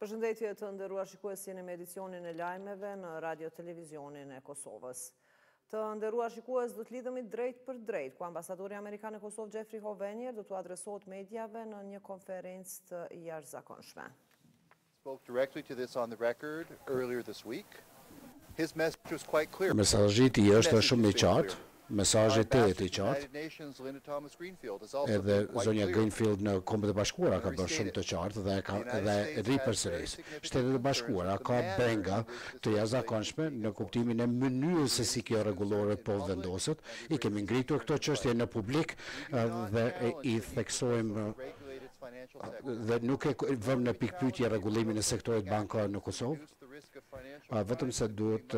Përshëndetje të nderuar shikues, jeni me edicionin e lajmeve në Radio Televizionin e Kosovës. Të nderuar shikues, do të lidhemi drejt për drejt, ku ambasadori amerikan e Kosovë Jeffrey Hovenier do të adresohet mediave në një konferencë të jashtëzakonshme. Spoke directly to this on the record earlier this week. His message was quite clear. Mesazhi i është shumë i qartë. Mesazhi i qartë. Edhe zonja Greenfield në Kombet e Bashkuara ka bërë shumë të qartë dhe e ri përsëris. Shtetet e Bashkuara ka benga të jashtëzakonshme në kuptimin e mënyrës se si kjo rregullore po vendoset. I kemi ngritur këto çështje në publik dhe i theksojmë dhe nuk e vëmë në pikpyetje rregullimin e sektorit bankar në Kosovë, vetëm se duhet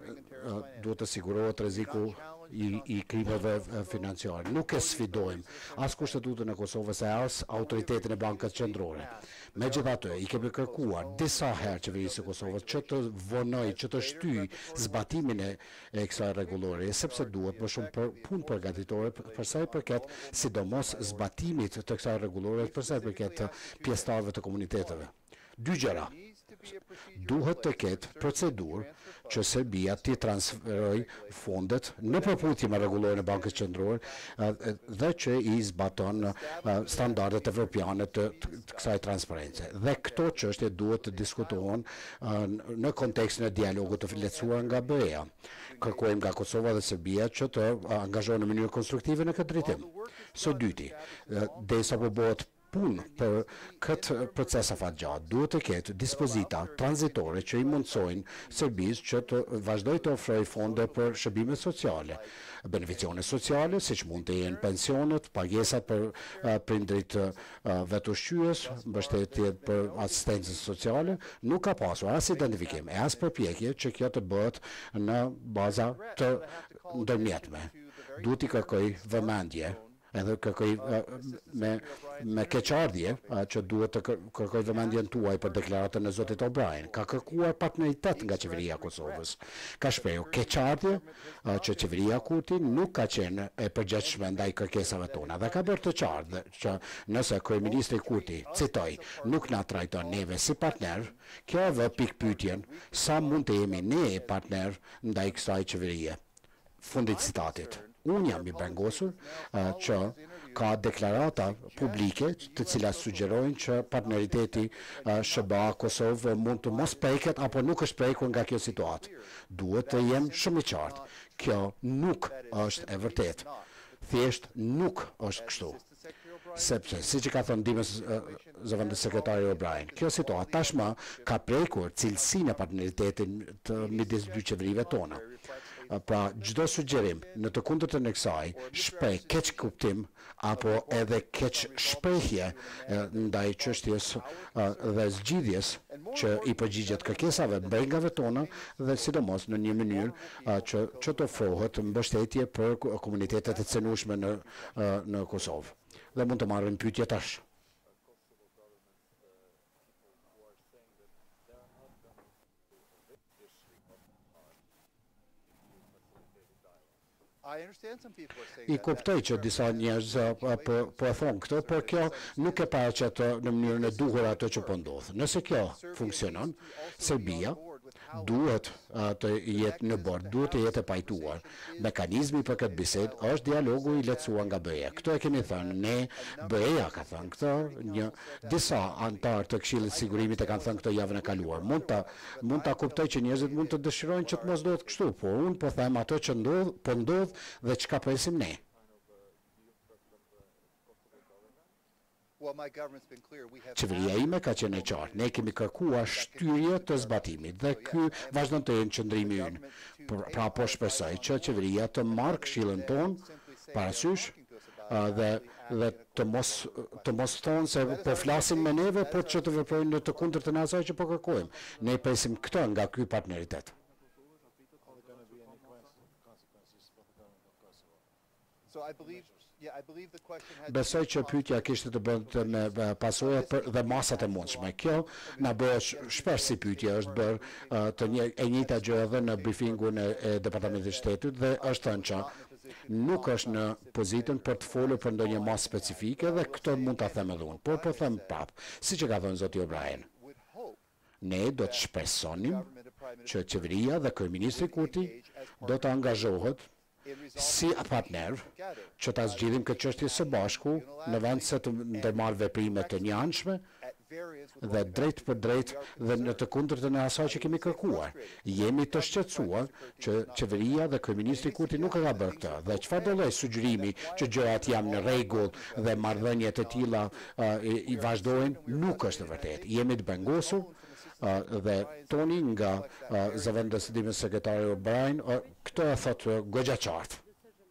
të sigurohet rreziku i krimeve financiare. Nuk e sfidojmë as kushtetutën e Kosovës e as autoritetin e bankës qendrore. Megjithatë, i kemi kërkuar disa herë qeverisë së Kosovës që të vonojë, që të shtyjë zbatimin e kësaj rregullore, sepse duhet më shumë punë përgatitore për sa i përket sidomos zbatimit të kësaj rregullore për sa i përket pjesëtarëve të komuniteteve. Dy gjëra. Duhet të ketë procedurë që Serbia t'i transferoj fondet në përputhje me rregulloren e Bankës Qendrore dhe që i zbaton standardet evropiane të kësaj transparence. Dhe këto çështje duhet të diskutohen në kontekstin e dialogut të lehtësuar nga BE-ja. Kërkojmë nga Kosova dhe Serbia që të angazhohen në mënyrë konstruktive në këtë drejtim. Së dyti, derisa po bëhet punë për këtë proces afatgjatë, duhet të ketë dispozita tranzitore që i mundsojnë Serbisë që të vazhdojë të ofrojë fonde për shërbime sociale, beneficione sociale, siç mund të jenë pensionet, pagesat për prindrit vetushqyes, mbështetje për asistencën sociale. Nuk ka pasur as identifikim e as përpjekje që kjo të bëhet në baza të ndërmjetme. Duhet i kërkoj vëmendje edhe kërkoj me keqardhje që duhet të kërkoj vëmendjen tuaj për deklaratën e zotit O'Brien. Ka kërkuar partneritet nga qeveria e Kosovës. Ka shprehur keqardhje që qeveria e Kurti nuk ka qenë e përgjithshme ndaj kërkesave tona dhe ka bërë të qartë që nëse kryeministri Kurti, citoj, nuk na trajton neve si partner, kjo vë pikpyetjen sa mund të jemi ne partner ndaj kësaj qeverie. Fundit citatit. Unë jam i bengosur që ka deklarata publike të cilat sugjerojnë që partneriteti SBA-Kosovë mund të mos preket apo nuk është prekur nga kjo situatë. Duhet të jem shumë i qartë. Kjo nuk është e vërtet. Thjesht nuk është kështu. Sepse, si që ka thënë ndihmës zëvendës sekretari O'Brien, kjo situatë tashmë ka prekur cilësinë e partneritetit midis dy qeverive tona. Pra, çdo sugjerim në të kundërtën e kësaj shpreh keq kuptim apo edhe keq shprehje ndaj çështjes dhe zgjidhjes që i përgjigjet kërkesave brengave tona dhe sidomos në një mënyrë që të ofrohet mbështetje për komunitetet e cenueshme në Kosovë. Dhe mund të marrim pyetje tash. I kuptoj që disa njerëz po e thonë këtë, por kjo nuk e paraqet në mënyrën e duhur ato që po ndodh. Nëse kjo funksionon, Serbia duhet të jetë në bord, duhet të jetë e pajtuar. Mekanizmi për këtë bisedë është dialogu i lehtësuar nga BE. Këto e kemi thënë ne, BE-ja ka thënë këtë, disa antar të Këshillit të Sigurimit e kanë thënë këtë javën e kaluar. Mund ta kuptoj që njerëzit mund të dëshirojnë që të mos ndodhë kështu, por unë po them ato që ndodh dhe çka presim ne. Qeveria ime ka qenë e qartë. Ne kemi kërkuar shtyrje të zbatimit dhe ky vazhdon të jenë qëndrimi ynë. Pra po shpresoj që qeveria të marrë këshillën tonë parasysh dhe të mos thonë se po flasim me neve, por që të veprojnë në të kundërtën e asaj që po kërkojmë. Ne presim këtë nga ky partneritet. Besoj që pyetja kishte të bënte me pasojat dhe masat e mundshme. Kjo na bëhet shpesh si pyetje, është bërë e njëjta gjë edhe në briefingun e Departamentit të Shtetit dhe është thënë që nuk është në pozitën për të folur për ndonjë masë specifike dhe këtë mund ta them edhe unë. Por po them prapë, siç e ka thënë zoti O'Brien. Ne do të shpresonim që qeveria dhe kryeministri Kurti do të angazhohet si partner që ta zgjidhim këtë çështje së bashku në vend se të ndërmarrë veprime të njëanshme dhe drejt për drejt dhe në të kundërtën e asaj që kemi kërkuar. Jemi të shqetësuar që qeveria dhe kryeministri Kurti nuk e ka bërë këtë dhe çfarë do lloj sugjerimi që gjërat janë në rregull dhe marrëdhëniet e tilla i vazhdojnë nuk është e vërtetë. Jemi të bengosur dhe Toni nga zëvendësimi sekretari O'Brien këtë e thotë goxha qartë.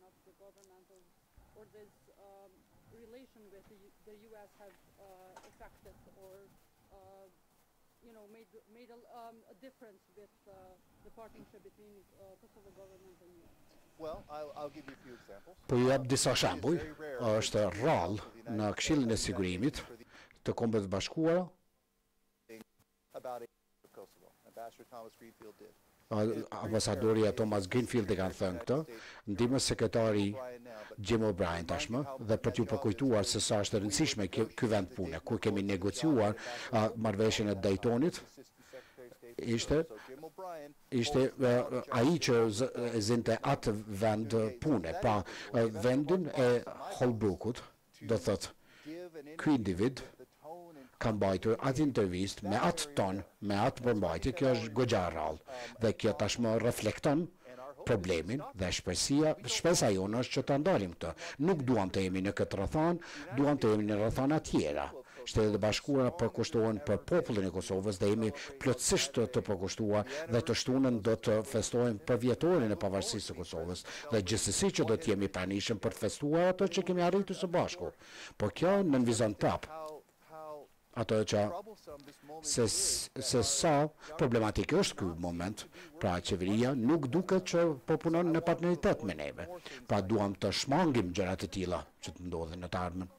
Po ju jap disa shembuj. Është rrallë në Këshillin e Sigurimit të Kombeve të Bashkuara ambasadori Thomas Greenfield e kanë thënë këtë, ndihmës sekretari Jim O'Brien tashmë, dhe për t'ju përkujtuar se sa është e rëndësishme ky vend pune, kur kemi negociuar marrëveshjen e Daytonit, ishte ai që zinte atë vend pune, pra vendin e Holbrookut, do thotë ky individ ka mbajtur atë intervist me atë ton, me atë përmbajtje, kjo është goxha e rrallë dhe kjo tashmë reflekton problemin dhe shpresa jonë është që ta ndalim këtë. Nuk duam të jemi në këtë rrethon, duam të jemi në rrethona tjera. Shtetet e Bashkuara përkushtohen për popullin e Kosovës dhe jemi plotësisht të përkushtuar dhe të shtunën do të festojmë për vjetorin e pavarësisë së Kosovës dhe gjithsesi që do të jemi pranishëm për të festuar ato që kemi arritur së bashku. Por kjo nënvizon prapë ato që se sa problematik është ky moment, pra qeveria nuk duket që po punon në partneritet me neve, pra duam të shmangim gjërat e tilla që të ndodhin në të ardhmen.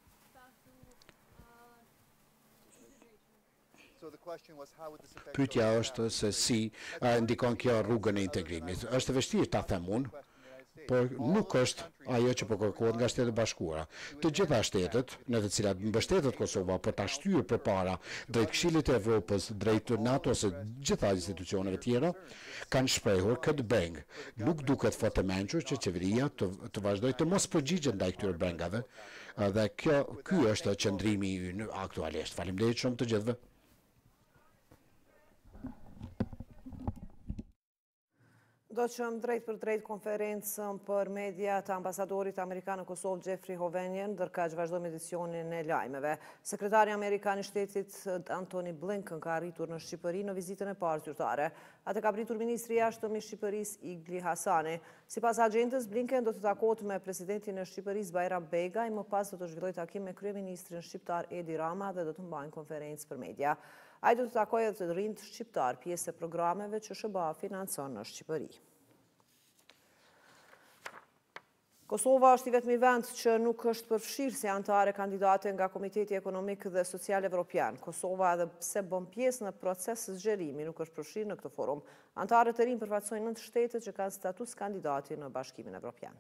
Pyetja është se si ndikon kjo rrugën e integrimit. Është e vështirë ta them unë, por nuk është ajo që po kërkohet nga Shtetet e Bashkuara. Të gjitha shtetet në të cilat mbështetet Kosova për ta shtyrë përpara drejt Këshillit të Evropës, drejt NATO-s së gjitha institucioneve tjera, kanë shprehur këtë breng. Nuk duket fort e mençur që qeveria të vazhdojë të mos përgjigjet ndaj këtyre brengave dhe ky është qëndrimi ynë aktualisht. Faleminderit shumë të gjithëve. Do të qëmë drejt për drejt konferencën për media të ambasadorit Amerikanë në Kosovë, Jeffrey Hovenian, ndërka që vazhdojmë edicionin e lajmeve. Sekretari Amerikan i Shtetit Antony Blinken ka arritur në Shqipëri në vizitën e parë zyrtare. Atë ka pritur ministri i jashtëm i Shqipërisë Igli Hasani. Sipas agjendës, Blinken do të takohet me presidentin e Shqipërisë Bajram Begaj, më pas do të zhvillojë takim me kryeministrin shqiptar Edi Rama dhe do të mbajnë konferencë për media. Ai do të takojë të rinjt shqiptar, pjesë e programeve që SBA financon në Shqipëri. Kosova është i vetmi vend që nuk është përfshirë si antare kandidate nga Komiteti Ekonomik dhe Social Evropian. Kosova edhe pse bën pjesë në proces zgjerimi nuk është përfshirë në këtë forum. Antarët e rinj përfaqësojnë 9 shtetet që kanë status kandidati në Bashkimin Evropian.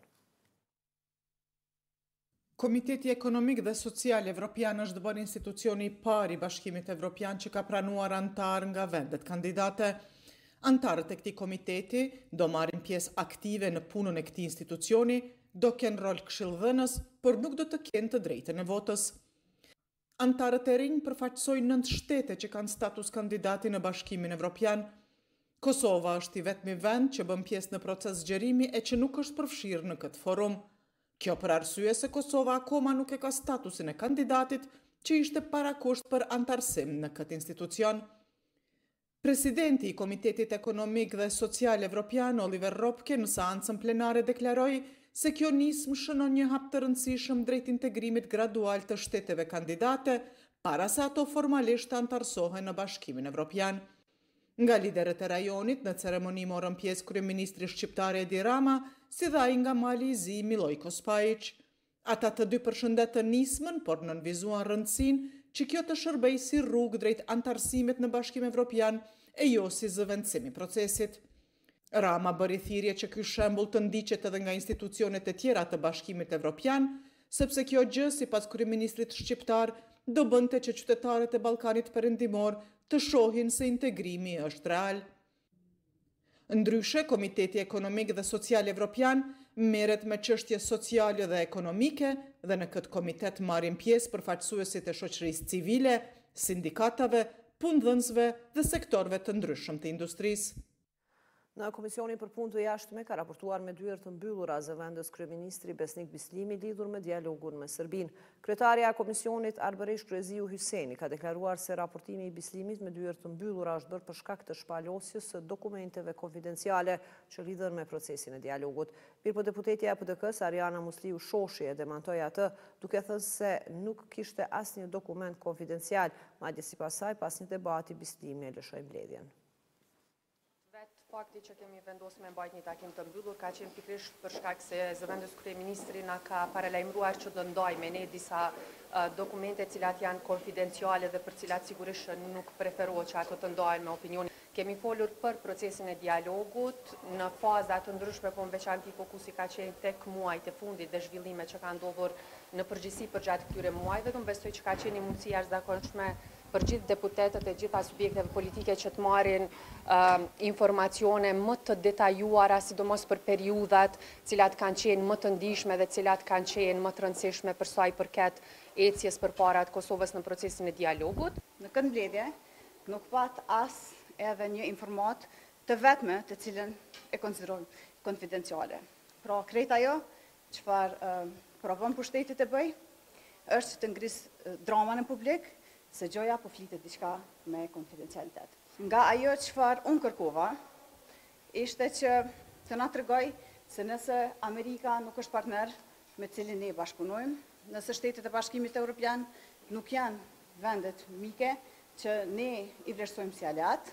Komiteti Ekonomik dhe Social Evropian është bërë institucioni i parë i Bashkimit Evropian që ka pranuar antar nga vendet kandidate. Antarët e këtij komiteti do marrin pjesë aktive në punën e këtij institucioni, do kenë rol këshillëdhënës, por nuk do të kenë të drejtën e votës. Antarët e rinj përfaqësojnë 9 shtete që kanë status kandidati në Bashkimin Evropian. Kosova është i vetmi vend që bën pjesë në proces zgjerimi e që nuk është përfshirë në këtë forum. Kjo për arsye se Kosova akoma nuk e ka statusin e kandidatit që ishte parakusht për antarësim në këtë institucion. Presidenti i Komitetit Ekonomik dhe Social Evropian, Oliver Ropke, në seancën plenare deklaroi se kjo nismë shënon një hap të rëndësishëm drejt integrimit gradual të shteteve kandidate, para se ato formalisht të antarësohen në Bashkimin Evropian. Nga liderët e rajonit, në ceremoni morën pjesë kryeministri shqiptar Edi Rama, si dhe ai nga Mali i Zi Milojko Spajić. Ata të dy përshëndetën nismën, por nënvizuan rëndësinë që kjo të shërbejë si rrugë drejt antarësimit në Bashkim Evropian e jo si zëvendësimi procesit. Rama bëri thirrje që ky shembull të ndiqet edhe nga institucionet e tjera të Bashkimit Evropian, sepse kjo gjë, sipas kryeministrit shqiptar, do bënte që qytetarët e Ballkanit Perëndimor të shohin se integrimi është real. Ndryshe, Komiteti Ekonomik dhe Social Evropian merret me çështje sociale dhe ekonomike dhe në këtë komitet marrin pjesë përfaqësuesit e shoqërisë civile, sindikatave, punëdhënësve dhe sektorëve të ndryshëm të industrisë. Në Komisionin për Punë të Jashtme ka raportuar me dyert të mbyllura zëvendës kryeministri Besnik Bislimi lidhur me dialogun me Serbinë. Kryetarja e Komisionit Arbëresh Kryeziu Hyseni ka deklaruar se raportimi i Bislimit me dyert të mbyllura është bërë për shkak të shpalosjes së dokumenteve konfidenciale që lidhen me procesin e dialogut. Mirpo deputetja e PDK-s Ariana Musliu Shoshi e demantoi atë, duke thënë se nuk kishte asnjë dokument konfidencial, madje sipas saj pas një debati Bislimi e lëshoi mbledhjen. Fakti që kemi vendosur me mbajtje një takim të mbyllur ka qenë pikërisht për shkak se zëvendës kryeministri na ka paralajmëruar që do ndajmë me ne disa dokumente të cilat janë konfidenciale dhe për cilat sigurisht nuk preferohet që ato të ndahen me opinionin. Kemi folur për procesin e dialogut në faza të ndryshme, po në veçanti fokusi ka qenë tek muajt e fundit dhe zhvillimet që kanë ndodhur në përgjithësi përgjatë këtyre muajve. Unë besoj që ka qenë një mundësi jashtëzakonshme për gjithë deputetët e gjitha subjekteve politike që të marrin informacione më të detajuara, sidomos për periudhat cilat kanë qenë më të ndihshme dhe cilat kanë qenë më të rëndësishme për sa i përket ecjes përpara të Kosovës në procesin e dialogut. Në këtë mbledhje nuk pat as edhe një informat të vetme të cilën e konsiderojmë konfidenciale. Pra krejt ajo çfarë provon pushtetit të bëj është të ngrisë dramën në publik, se gjoja po flitet diçka me konfidencialitet. Nga ajo çfarë unë kërkova, ishte që të na tregoj se nëse Amerika nuk është partner me cilin ne bashkëpunojmë, nëse Shtetet e Bashkimit Evropian nuk janë vendet mike që ne i vlerësojmë si aleat,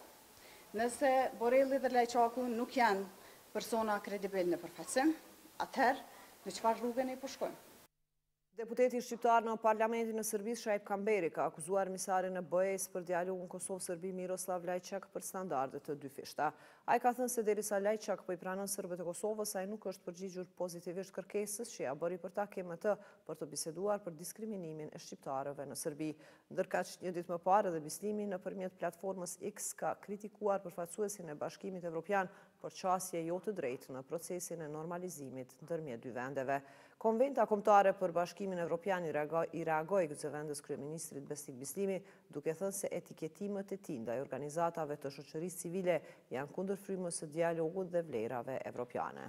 nëse Borrelli dhe Lajçaku nuk janë persona kredibil në përfaqësim, atëherë në çfarë rrugë ne po shkojmë? Deputeti shqiptar në Parlamentin e Serbisë Shaip Kamberi ka akuzuar emisarin e BE-s për dialogun Kosovë-Serbi Miroslav Lajçak për standarde të dyfishta. Ai ka thënë se derisa Lajçak po i pranon serbët e Kosovës, ai nuk është përgjigjur pozitivisht kërkesës që ja bëri për takim me të për të biseduar për diskriminimin e shqiptarëve në Serbi. Ndërkaq një ditë më parë edhe Bislimi nëpërmjet platformës X ka kritikuar përfaqësuesin e Bashkimit Evropian për qasje jo të drejtë në procesin e normalizimit ndërmjet dy vendeve. Konventa kombëtare për Bashkimin Evropian i reagoi zëvendës kryeministrit Besnik Bislimi, duke thënë se etiketimet e tij ndaj organizatave të shoqërisë civile janë kundër frymës së dialogut dhe vlerave evropiane.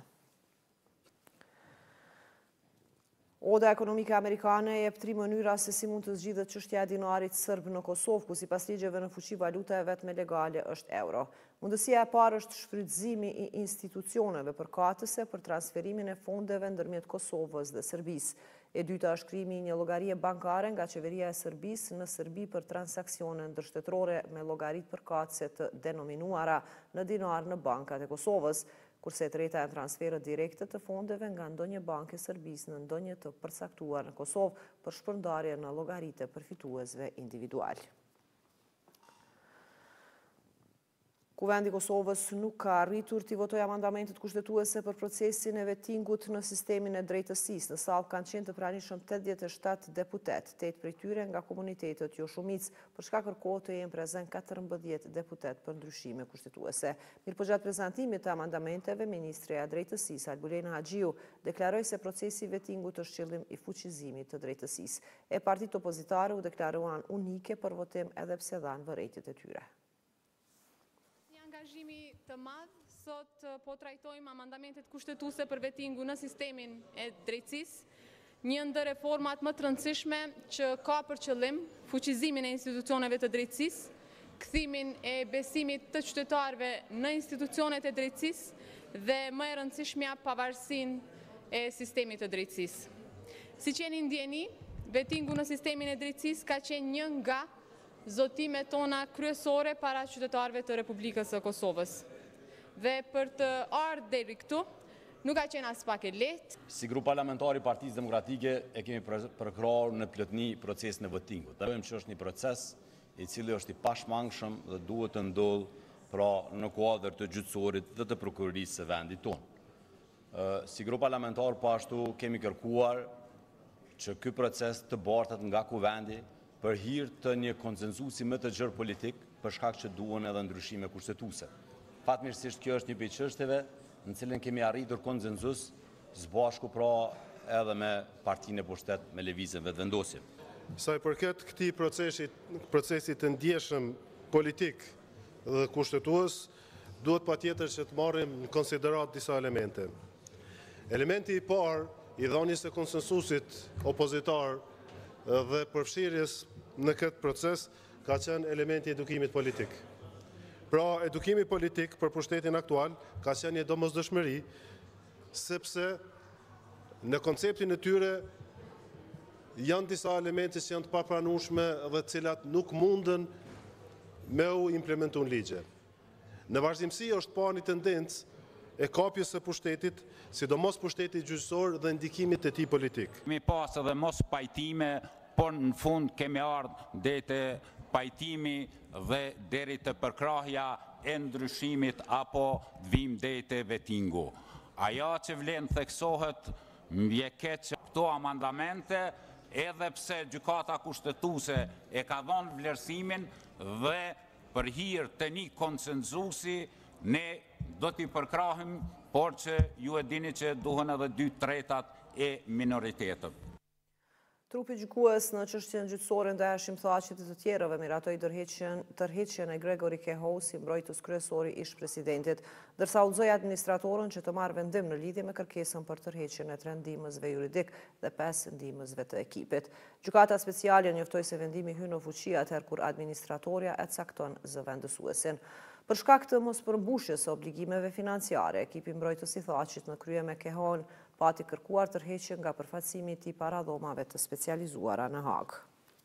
Oda ekonomike amerikane jep 3 mënyra se si mund të zgjidhet çështja e dinarit serb në Kosovë, ku sipas ligjeve në fuqi valuta e vetme legale është euro. Mundësia e parë është shfrytëzimi i institucioneve përkatëse për transferimin e fondeve ndërmjet Kosovës dhe Serbisë. E dyta është krijimi i një llogarie bankare nga qeveria e Serbisë në Serbi për transaksione ndërshtetërore me llogaritë përkatëse të denominuara në dinar në bankat e Kosovës, kurse e treta janë transferët direkte të fondeve nga ndonjë bankë e Serbisë në ndonjë të përcaktuar në Kosovë për shpërndarje në llogaritë e përfituesve individual. Kuvendi Kosovës nuk ka arritur t'i votojë amandamentet kushtetuese për procesin e vettingut në sistemin e drejtësisë. Në sallë kanë qenë të pranishëm 87 deputet, 8 prej tyre nga komunitetet jo shumicë, për shkak kërkohet të jenë prezent 14 deputet për ndryshime kushtetuese. Mirëpo gjatë prezantimit të amendamenteve, Ministreja e Drejtësisë Albulena Haxhiu deklaroi se procesi i vettingut është qëllim i fuqizimit të drejtësisë. E partitë opozitare u deklaruan unike për votim edhe pse dhanë vërejtjet e tyre. Angazhimi të madh, sot po trajtojmë amandamentet kushtetuese për vettingu në sistemin e drejtësisë, një ndër reformat më të rëndësishme që ka për qëllim fuqizimin e institucioneve të drejtësisë, kthimin e besimit të qytetarëve në institucionet e drejtësisë dhe më e rëndësishmja pavarësinë e sistemit të drejtësisë. Siç jeni ndjeni, vettingu në sistemin e drejtësisë ka qenë një nga zotimet tona kryesore para qytetarëve të Republikës së Kosovës. Dhe për të ardhur deri këtu, nuk ka qenë as pak e lehtë. Si grup parlamentar i Partisë Demokratike e kemi përkrahur në plotni procesin e votingut. Dojmë që është një proces i cili është i pashmangshëm dhe duhet të ndodhë pra në kuadër të gjyqësorit dhe të prokurorisë së vendit tonë. Si grup parlamentar po ashtu kemi kërkuar që ky proces të bartet nga kuvendi për hir të një konsensusi më të gjerë politik, për shkak që duhen edhe ndryshime kushtetuese. Fatmirësisht kjo është një prej çështjeve në cilën kemi arritur konsensus së bashku pra edhe me partinë e pushtet me lëvizjen vetëvendosje. Sa i përket këtij procesit të ndjeshëm politik dhe kushtetues, duhet patjetër që të marrim në konsiderat disa elemente. Elementi i parë i dhënies së konsensusit opozitar dhe përfshirjes në këtë proces ka qenë elementi i edukimit politik. Pra, edukimi politik për pushtetin aktual ka qenë një domosdoshmëri, sepse në konceptin e tyre janë disa elemente që janë të papranueshme dhe të cilat nuk munden me u implementu në ligje. Në vazhdimsi është pa një tendencë e kapjes së pushtetit, sidomos pushtetit gjyqësor dhe ndikimit të tij politik. Kemi pas edhe mos pajtime, por në fund kemi ardhur deri te pajtimi dhe deri te përkrahja e ndryshimit apo vim deri te vetingu. Ajo që vlen theksohet mje keq këto amandamente, edhe pse gjykata kushtetuese e ka dhënë vlerësimin dhe për hir të një konsensusi ne do t'i përkrahim, por që ju e dini që duhen edhe 2/3 e minoritetet. Trupi gjykues në çështjen gjyqësore ndajshim thaqet e të tjerëve miratoi tërheqjen e Gregory Kehou si mbrojtës kryesori ish presidentit, ndërsa udhëzoi administratorën që të marrë vendim në lidhje me kërkesën për tërheqjen e 3 ndihmësve juridik dhe 5 ndihmësve të ekipit. Gjykata speciale njoftoi se vendimi hyn në fuqi atëherë kur administratorja e cakton zëvendësuesin. Për shkak të mospërmbushjes së obligimeve financiare, ekipi mbrojtës i thaqit në krye me Kehoun pati kërkuar tërheqje nga përfaqësimi i tij para dhomave të specializuara në Hagë.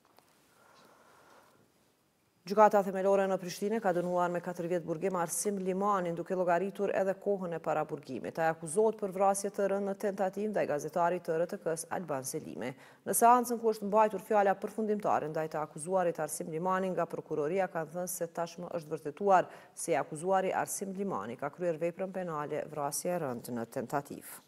Gjykata themelore në Prishtinë ka dënuar me 4 vjet burgim Arsim Limanin duke llogaritur edhe kohën e paraburgimit. Ai akuzohet për vrasje të rënë në tentativë ndaj gazetarit të RTK-s Alban Selimi. Në seancën ku është mbajtur fjala përfundimtare ndaj të akuzuarit Arsim Limani nga prokuroria kanë thënë se tashmë është vërtetuar se akuzuari Arsim Limani ka kryer veprën penale vrasje e rënd në tentativë.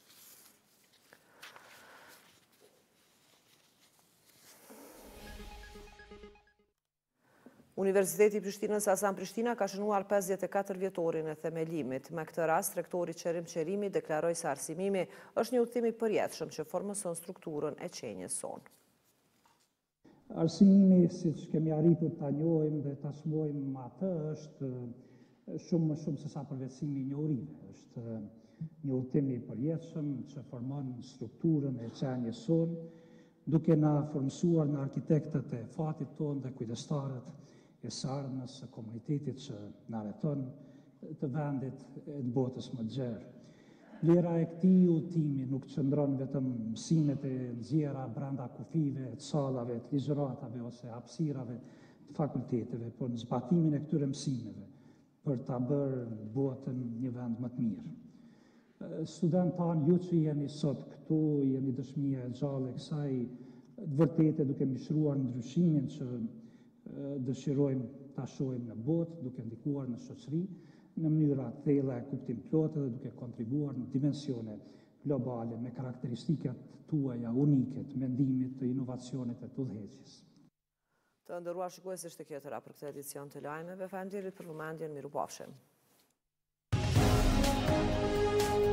Universiteti i Prishtinës Hasan Prishtina ka shënuar 54 vjetorin e themelimit. Me këtë rast, rektori Qerim Qerimi deklaroi se arsimimi është një udhëtim i përjetshëm që formëson strukturën e qenjes sonë. Arsimimi, siç kemi arritur ta njohim dhe ta shohim atë, është shumë më shumë se sa përvetësimi i njohurive. Është një udhëtim i përjetshëm që formon strukturën e qenjes sonë, duke na formsuar në arkitektët e fatit tonë dhe kujdestarët e sarmës së komunitetit që na rrethon, të vendit e të botës më të gjerë. Vlera e këtij udhëtimi nuk qëndron vetëm mësimet e nxjerra brenda kufive, të sallave, të ligjëratave ose hapësirave të fakulteteve, por në zbatimin e këtyre mësimeve për ta bërë botën një vend më të mirë. Studentë tanë, ju që jeni sot këtu, jeni dëshmia e gjallë e kësaj vërtete duke mishruar ndryshimin që dëshirojmë ta shohim në botë, duke ndikuar në shoqëri në mënyra të thella e kuptimplotë dhe duke kontribuar në dimensione globale me karakteristikat tuaja unike të mendimit, të inovacionit e të udhëheqjes. Të nderuar shikues, ishte kjo tëra për këtë edicion të lajmeve. Faleminderit për vëmendjen, mirupafshim.